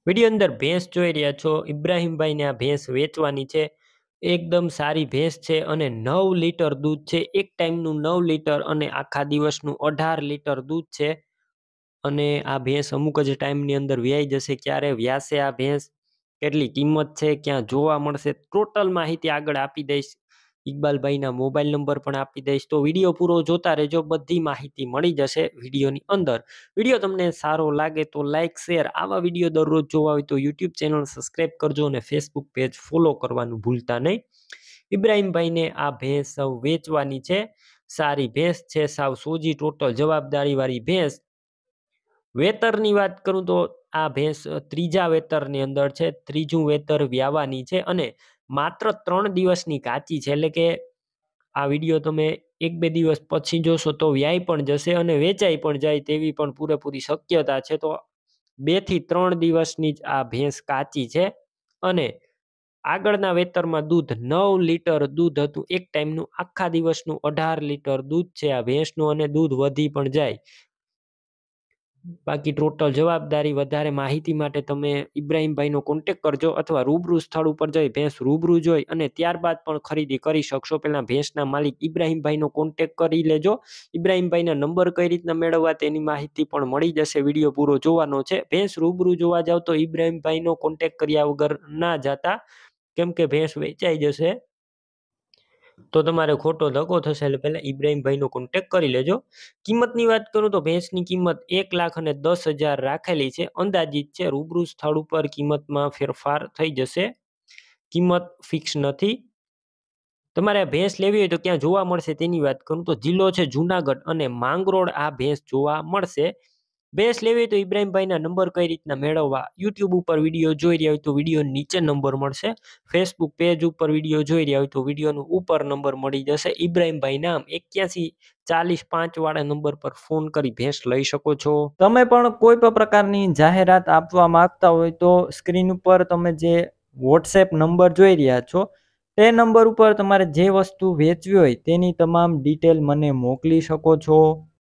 Video અંદર ભેંસ જોઈ રહ્યા છો. ઇબ્રાહીમભાઈને આ ભેંસ વેચવાની છે. એકદમ સારી ભેંસ છે અને 9 લીટર દૂધ છે. એક ટાઈમનું 9 લીટર અને આખા દિવસનું 18 લીટર દૂધ છે. અને આ ભેંસ અમુક જ ટાઈમની અંદર વ્યાઈ જશે. ક્યારે વ્યાસે આ ભેંસ, કેટલી કિંમત છે, ક્યાં જોવા મળશે, ટોટલ માહિતી આગળ આપી દઈશ. ઇકબાલભાઈના મોબાઈલ નંબર પણ આપી દઈશ. તો વિડીયો પૂરો જોતા રહેજો, બધી માહિતી મળી જશે વિડીયોની અંદર. વિડીયો તમને સારો લાગે તો લાઇક શેર, આવા વિડીયો દરરોજ જોવા હોય તો યુટ્યુબ ચેનલ સબસ્ક્રાઈબ કરજો અને ફેસબુક પેજ ફોલો કરવાનું ભૂલતા નહીં. ઇબ્રાહીમભાઈને આ ભેંસ વેચવાની છે. સારી ભેંસ છે, સાવ સોજી ટોટલ જવાબદારી વાળી ભેંસ. વેતરની વાત કરું તો આ ભેંસ ત્રીજા વેતરની અંદર છે. ત્રીજું વેતર વ્યાવાની છે અને માત્ર 3 દિવસની કાચી છે. એટલે કે આ વિડીયો તમે 1-2 દિવસ પછી જોશો તો વ્યાય પણ જશે અને વેચાઈ પણ જાય તેવી પણ પૂરેપૂરી શક્યતા છે. તો 2 થી 3 દિવસની જ આ ભેંસ કાચી છે અને આગળના વેતરમાં દૂધ 9 લીટર દૂધ હતું એક ટાઈમનું. આખા દિવસનું 18 લીટર દૂધ છે આ ભેંસનું અને દૂધ વધી પણ જાય. બાકી ટોટલ જવાબદારી. વધારે માહિતી માટે તમે ઇબ્રાહીમભાઈનો કોન્ટેક કરજો અથવા રૂબરૂ સ્થળ ઉપર જઈ ભેંસ રૂબરૂ જોઈ અને ત્યારબાદ પણ ખરીદી કરી શકશો. પહેલા ભેંસના માલિક ઇબ્રાહીમભાઈનો કોન્ટેક કરી લેજો. ઇબ્રાહીમભાઈના નંબર કઈ રીતના મેળવવા તેની માહિતી પણ મળી જશે. વિડીયો પૂરો જોવાનો છે. ભેંસ રૂબરૂ જોવા જાવ તો ઇબ્રાહીમભાઈનો કોન્ટેક કર્યા વગર ના જાતા, કેમ કે ભેંસ વેચાઈ જશે તો તમારે ખોટો ધક્કો થશે. એટલે પહેલા ઇબ્રાહીમભાઈનો કોન્ટેક કરી લેજો. કિંમતની વાત કરું તો ભેંસની કિંમત 1,10,000 રાખેલી છે. અંદાજિત છે. રૂબરૂ સ્થળ ઉપર કિંમતમાં ફેરફાર થઈ જશે. કિંમત ફિક્સ નથી. તમારે આ ભેંસ લેવી હોય તો ક્યાં જોવા મળશે તેની વાત કરું તો જિલ્લો છે જુનાગઢ અને માંગરોળ આ ભેંસ જોવા મળશે. ભેંસ લેવી હોય તો ઇબ્રાહીમભાઈના નંબર કઈ રીતના મેળવવા, યુટ્યુબ ઉપર વિડીયો જોઈ રહ્યા હોય તો વિડીયો નીચે નંબર મળશે. ફેસબુક પેજ ઉપર વિડીયો જોઈ રહ્યા હોય તો વિડીયોનું ઉપર નંબર મળી જશે. ઇબ્રાહીમભાઈ નામ 814005 વાળા નંબર પર ફોન કરી ભેંસ લઈ શકો છો. તમે પણ કોઈ પણ પ્રકારની જાહેરાત આપવા માંગતા હોય તો સ્ક્રીન ઉપર તમે જે વોટ્સએપ નંબર જોઈ રહ્યા છો તે નંબર ઉપર તમારે જે વસ્તુ વેચવી હોય તેની તમામ ડિટેલ મને મોકલી શકો છો.